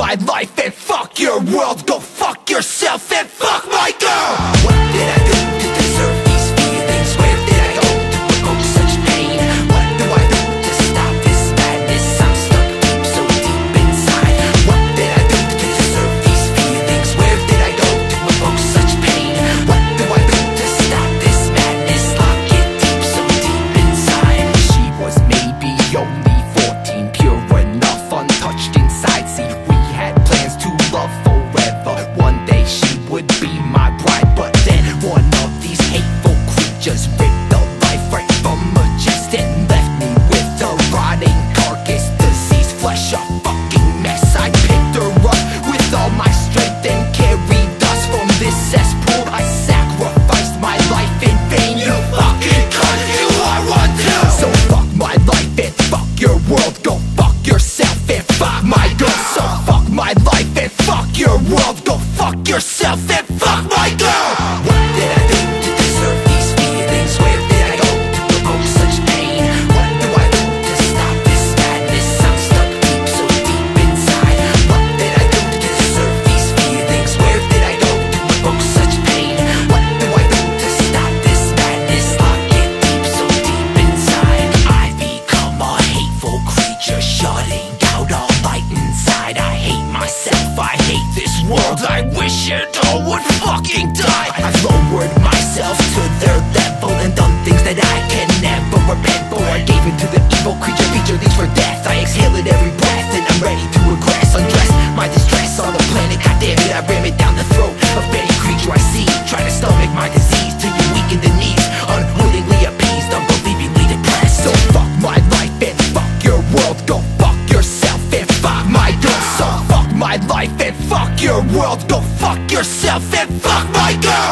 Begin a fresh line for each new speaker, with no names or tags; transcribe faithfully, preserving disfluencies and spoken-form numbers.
my life and fuck your world. Go fuck yourself and fuck my girl. What did I do to deserve these feelings? Where did I go to provoke such pain? What do I do to stop this madness? I'm stuck deep, so deep inside. What did I do to deserve these feelings? Where did I go to provoke such pain? What do I do to stop this madness? Lock it deep, so deep inside. She was maybe only fourteen, pure enough, untouched inside. See, we had plans to love forever. One day she would be my bride, but then one of these hateful creatures ripped the life right from her chest and left me with a rotting carcass, diseased flesh, a fucking mess. I picked her up with all my strength and carried us from this cesspool. I sacrificed my life in vain. You fucking cunt, you are one too. So fuck my life and fuck your world. Go fuck yourself and fuck my girl. So fuck my life and fuck your world. Go fuck yourself and fuck my girl. What did I do to deserve these feelings? Where did I go to provoke such pain? What do I do to stop this madness? I'm stuck deep, so deep inside. What did I do to deserve these feelings? Where did I go to provoke such pain? What do I do to stop this madness? Lock it deep, so deep inside. I become a hateful creature, shutting out all light inside. I hate myself, I hate this world. I wish it all would fucking die. I've lowered myself to their level and done things that I can never repent for. I gave in to the evil creature, feature leads for death. I exhale at every breath and I'm ready to aggress. Undress my distress on the planet, goddamn it, I ram it down the throat of any creature I see. Try to stomach my disease till you weaken the knees, unwillingly appeased, unbelievingly depressed. So fuck my life and fuck your world. Go fuck yourself and fuck my girl. So fuck my life and fuck your world. Go fuck yourself and fuck my girl.